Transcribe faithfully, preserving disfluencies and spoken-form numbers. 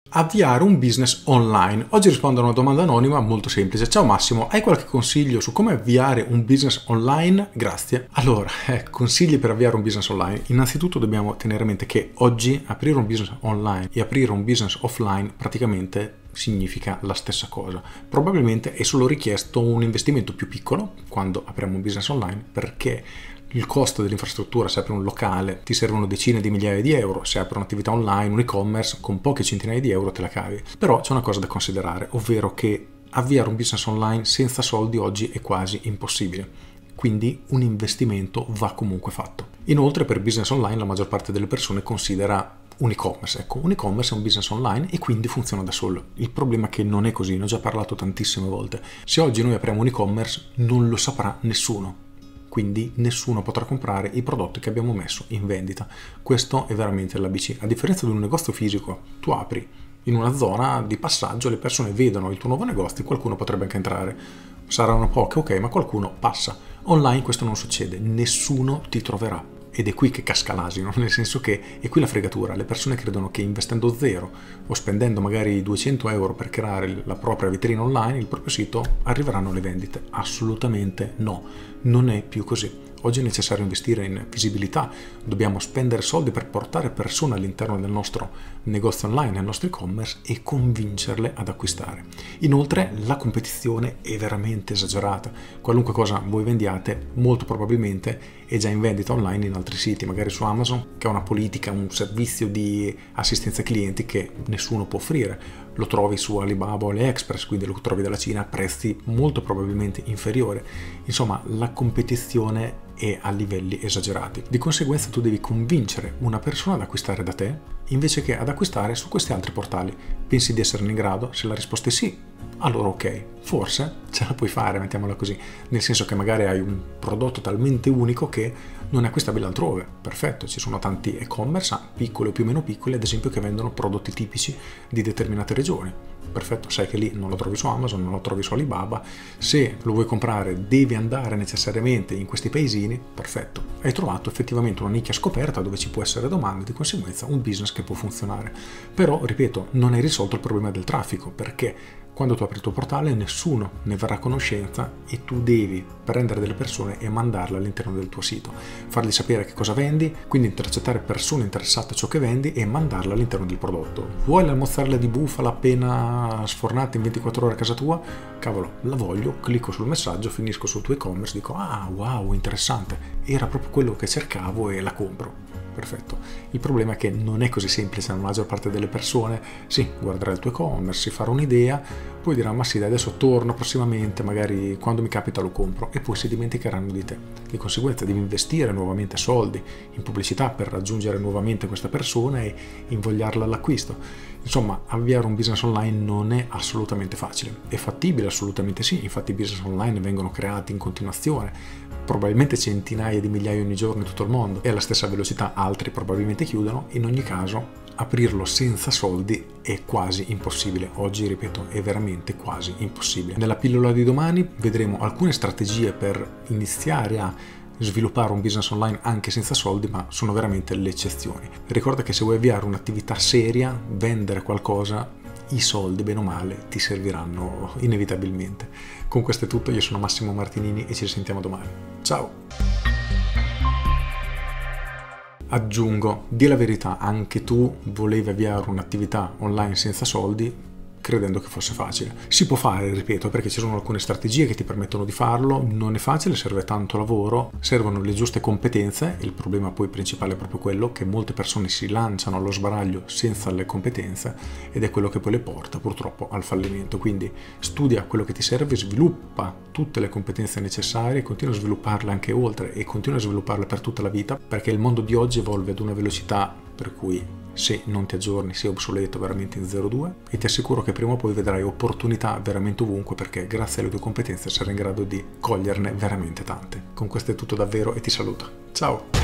Avviare un business online. Oggi rispondo a una domanda anonima molto semplice. Ciao Massimo, hai qualche consiglio su come avviare un business online? Grazie. Allora, eh, consigli per avviare un business online. Innanzitutto dobbiamo tenere a mente che oggi aprire un business online e aprire un business offline praticamente significa la stessa cosa. Probabilmente è solo richiesto un investimento più piccolo quando apriamo un business online, perché il costo dell'infrastruttura, se apri un locale, ti servono decine di migliaia di euro, se apri un'attività online, un e-commerce, con poche centinaia di euro te la cavi. Però c'è una cosa da considerare, ovvero che avviare un business online senza soldi oggi è quasi impossibile. Quindi un investimento va comunque fatto. Inoltre per business online la maggior parte delle persone considera un e-commerce. Ecco, un e-commerce è un business online e quindi funziona da solo. Il problema è che non è così, ne ho già parlato tantissime volte. Se oggi noi apriamo un e-commerce non lo saprà nessuno. Quindi nessuno potrà comprare i prodotti che abbiamo messo in vendita. Questo è veramente l'A B C. A differenza di un negozio fisico, tu apri in una zona di passaggio, le persone vedono il tuo nuovo negozio, qualcuno potrebbe anche entrare. Saranno poche, ok, ma qualcuno passa. Online questo non succede, nessuno ti troverà. Ed è qui che casca l'asino, nel senso che è qui la fregatura. Le persone credono che investendo zero o spendendo magari duecento euro per creare la propria vetrina online, il proprio sito, arriveranno le vendite. Assolutamente no, non è più così. Oggi è necessario investire in visibilità, dobbiamo spendere soldi per portare persone all'interno del nostro negozio online, nel nostro e-commerce e convincerle ad acquistare. Inoltre la competizione è veramente esagerata. Qualunque cosa voi vendiate, molto probabilmente è già in vendita online in altri siti, magari su Amazon, che ha una politica, un servizio di assistenza ai clienti che nessuno può offrire. Lo trovi su Alibaba o AliExpress, quindi lo trovi dalla Cina a prezzi molto probabilmente inferiori. Insomma, la competizione è a livelli esagerati. Di conseguenza tu devi convincere una persona ad acquistare da te invece che ad acquistare su questi altri portali. Pensi di esserne in grado? Se la risposta è sì, allora ok, forse ce la puoi fare, mettiamola così, nel senso che magari hai un prodotto talmente unico che non è acquistabile altrove. Perfetto, ci sono tanti e-commerce, piccoli o più o meno piccoli, ad esempio, che vendono prodotti tipici di determinate regioni. Perfetto, sai che lì non lo trovi su Amazon, non lo trovi su Alibaba. Se lo vuoi comprare devi andare necessariamente in questi paesini. Perfetto, hai trovato effettivamente una nicchia scoperta dove ci può essere domanda, di conseguenza un business che può funzionare. Però, ripeto, non hai risolto il problema del traffico, perché quando tu apri il tuo portale nessuno ne verrà a conoscenza e tu devi prendere delle persone e mandarle all'interno del tuo sito, fargli sapere che cosa vendi, quindi intercettare persone interessate a ciò che vendi e mandarle all'interno del prodotto. Vuoi la mozzarella di bufala appena sfornata in ventiquattro ore a casa tua? Cavolo, la voglio, clicco sul messaggio, finisco sul tuo e-commerce, dico ah wow, interessante, era proprio quello che cercavo e la compro. Perfetto. Il problema è che non è così semplice. La maggior parte delle persone sì, guarderà il tuo e-commerce, si farà un'idea, poi dirà ma sì, adesso torno prossimamente, magari quando mi capita lo compro, e poi si dimenticheranno di te. Di conseguenza devi investire nuovamente soldi in pubblicità per raggiungere nuovamente questa persona e invogliarla all'acquisto. Insomma, avviare un business online non è assolutamente facile. È fattibile? Assolutamente sì, infatti i business online vengono creati in continuazione, probabilmente centinaia di migliaia ogni giorno in tutto il mondo, e alla stessa velocità altri probabilmente chiudono. In ogni caso, aprirlo senza soldi è quasi impossibile. Oggi, ripeto, è veramente quasi impossibile. Nella pillola di domani vedremo alcune strategie per iniziare a sviluppare un business online anche senza soldi, ma sono veramente le eccezioni. Ricorda che se vuoi avviare un'attività seria, vendere qualcosa, i soldi, bene o male, ti serviranno inevitabilmente. Con questo è tutto, io sono Massimo Martinini e ci sentiamo domani. Ciao! Aggiungo, di la verità, anche tu volevi avviare un'attività online senza soldi credendo che fosse facile. Si può fare, ripeto, perché ci sono alcune strategie che ti permettono di farlo. Non è facile, serve tanto lavoro, servono le giuste competenze. Il problema poi principale è proprio quello che molte persone si lanciano allo sbaraglio senza le competenze, ed è quello che poi le porta purtroppo al fallimento. Quindi studia quello che ti serve, sviluppa tutte le competenze necessarie, continua a svilupparle anche oltre e continua a svilupparle per tutta la vita, perché il mondo di oggi evolve ad una velocità per cui se non ti aggiorni sei obsoleto veramente in zero due, e ti assicuro che prima o poi vedrai opportunità veramente ovunque, perché grazie alle tue competenze sarai in grado di coglierne veramente tante. Con questo è tutto davvero e ti saluto. Ciao!